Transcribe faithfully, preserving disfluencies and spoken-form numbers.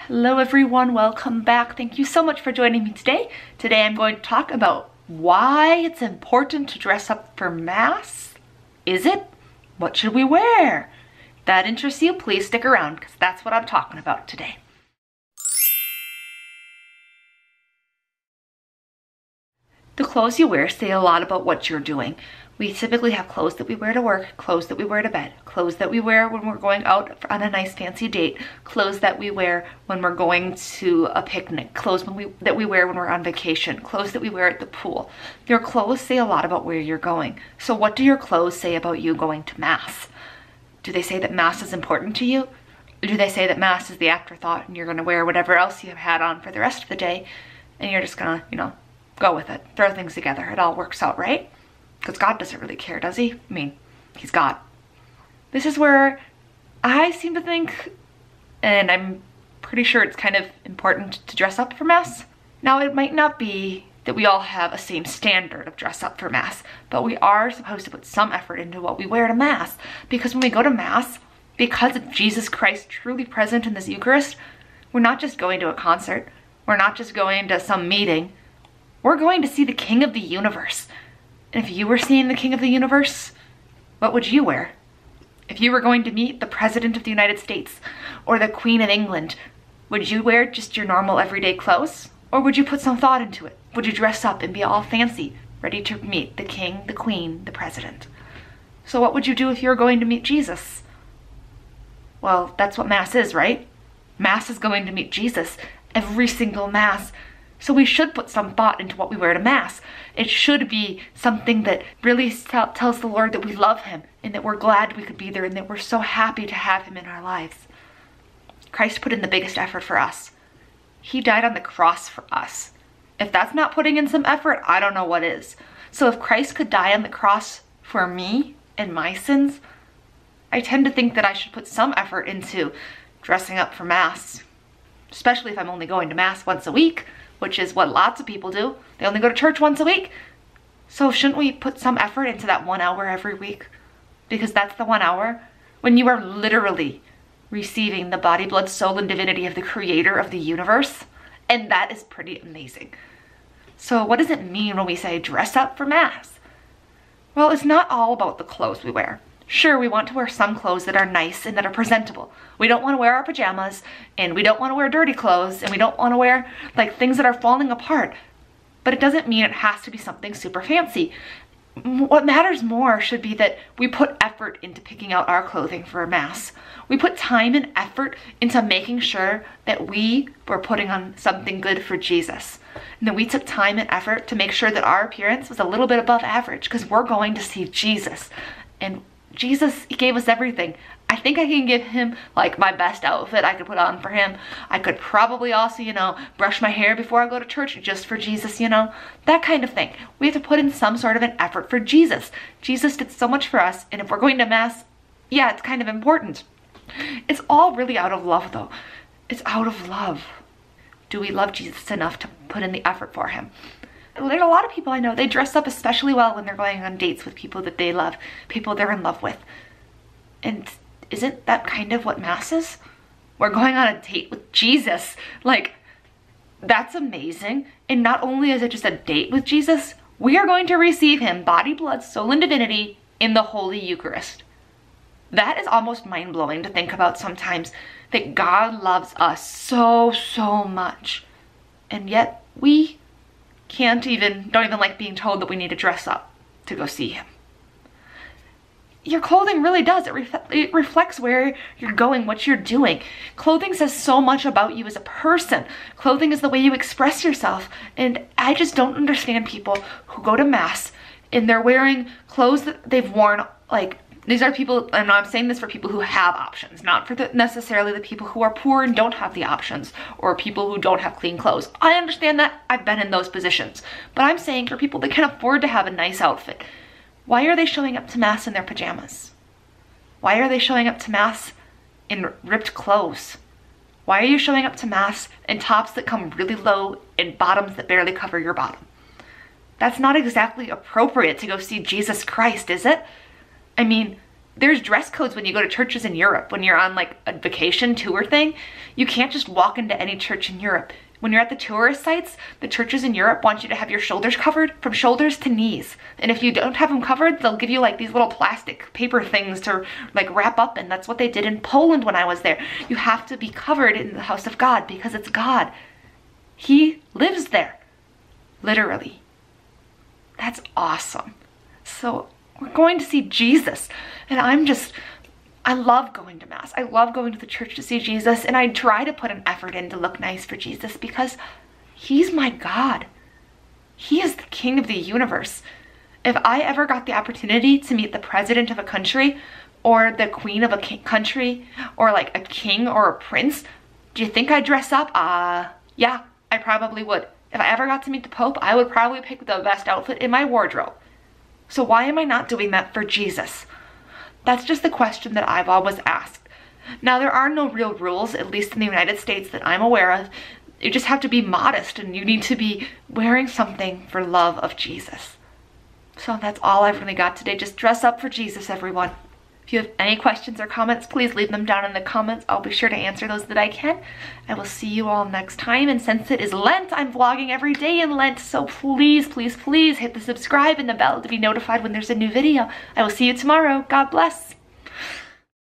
Hello everyone, welcome back. Thank you so much for joining me today. Today I'm going to talk about why it's important to dress up for Mass. Is it? What should we wear? If that interests you, please stick around because that's what I'm talking about today. The clothes you wear say a lot about what you're doing. We typically have clothes that we wear to work, clothes that we wear to bed, clothes that we wear when we're going out on a nice fancy date, clothes that we wear when we're going to a picnic, clothes when we, that we wear when we're on vacation, clothes that we wear at the pool. Your clothes say a lot about where you're going. So what do your clothes say about you going to Mass? Do they say that Mass is important to you? Or do they say that Mass is the afterthought and you're gonna wear whatever else you have had on for the rest of the day and you're just gonna, you know, go with it, throw things together, it all works out, right? Because God doesn't really care, does he? I mean, he's God. This is where I seem to think, and I'm pretty sure it's kind of important to dress up for Mass. Now, it might not be that we all have a same standard of dress up for Mass, but we are supposed to put some effort into what we wear to Mass. Because when we go to Mass, because of Jesus Christ truly present in this Eucharist, we're not just going to a concert, we're not just going to some meeting, we're going to see the King of the universe. And if you were seeing the King of the universe, what would you wear? If you were going to meet the President of the United States or the Queen of England, would you wear just your normal everyday clothes? Or would you put some thought into it? Would you dress up and be all fancy, ready to meet the King, the Queen, the President? So what would you do if you were going to meet Jesus? Well, that's what Mass is, right? Mass is going to meet Jesus every single Mass. So we should put some thought into what we wear to Mass. It should be something that really tells the Lord that we love him and that we're glad we could be there and that we're so happy to have him in our lives. Christ put in the biggest effort for us. He died on the cross for us. If that's not putting in some effort, I don't know what is. So if Christ could die on the cross for me and my sins, I tend to think that I should put some effort into dressing up for Mass, especially if I'm only going to Mass once a week, which is what lots of people do. They only go to church once a week. So shouldn't we put some effort into that one hour every week? Because that's the one hour when you are literally receiving the body, blood, soul, and divinity of the creator of the universe. And that is pretty amazing. So what does it mean when we say dress up for Mass? Well, it's not all about the clothes we wear. Sure, we want to wear some clothes that are nice and that are presentable. We don't want to wear our pajamas, and we don't want to wear dirty clothes, and we don't want to wear like things that are falling apart. But it doesn't mean it has to be something super fancy. What matters more should be that we put effort into picking out our clothing for Mass. We put time and effort into making sure that we were putting on something good for Jesus. And that we took time and effort to make sure that our appearance was a little bit above average because we're going to see Jesus. And Jesus, he gave us everything. I think I can give him like my best outfit I could put on for him. I could probably also, you know, brush my hair before I go to church just for Jesus, you know, that kind of thing. We have to put in some sort of an effort for Jesus. Jesus did so much for us, and if we're going to Mass, yeah, it's kind of important. It's all really out of love though. It's out of love. Do we love Jesus enough to put in the effort for him? There are a lot of people I know, they dress up especially well when they're going on dates with people that they love, people they're in love with. And isn't that kind of what Mass is? We're going on a date with Jesus. Like, that's amazing. And not only is it just a date with Jesus, we are going to receive him, body, blood, soul, and divinity, in the Holy Eucharist. That is almost mind-blowing to think about sometimes, that God loves us so, so much. And yet we can't even, don't even like being told that we need to dress up to go see him. Your clothing really does. It, ref it reflects where you're going, what you're doing. Clothing says so much about you as a person. Clothing is the way you express yourself. And I just don't understand people who go to Mass and they're wearing clothes that they've worn, like, these are people, and I'm saying this for people who have options, not for the, necessarily the people who are poor and don't have the options, or people who don't have clean clothes. I understand that. I've been in those positions. But I'm saying for people that can afford to have a nice outfit, why are they showing up to Mass in their pajamas? Why are they showing up to Mass in ripped clothes? Why are you showing up to Mass in tops that come really low and bottoms that barely cover your bottom? That's not exactly appropriate to go see Jesus Christ, is it? I mean, There's dress codes when you go to churches in Europe. When you're on like a vacation tour thing, you can't just walk into any church in Europe. When you're at the tourist sites, the churches in Europe want you to have your shoulders covered from shoulders to knees. And if you don't have them covered, they'll give you like these little plastic paper things to like wrap up in. That's what they did in Poland when I was there. You have to be covered in the house of God because it's God. He lives there, literally. That's awesome. So we're going to see Jesus, and I'm just, I love going to Mass. I love going to the church to see Jesus, and I try to put an effort in to look nice for Jesus because he's my God. He is the king of the universe. If I ever got the opportunity to meet the president of a country or the queen of a country or like a king or a prince, do you think I'd dress up? Uh, yeah, I probably would. If I ever got to meet the Pope, I would probably pick the best outfit in my wardrobe. So why am I not doing that for Jesus? That's just the question that I've always asked. Now, there are no real rules, at least in the United States that I'm aware of. You just have to be modest and you need to be wearing something for love of Jesus. So that's all I've really got today. Just dress up for Jesus, everyone. If you have any questions or comments, please leave them down in the comments. I'll be sure to answer those that I can. I will see you all next time. And since it is Lent, I'm vlogging every day in Lent. So please, please, please hit the subscribe and the bell to be notified when there's a new video. I will see you tomorrow. God bless.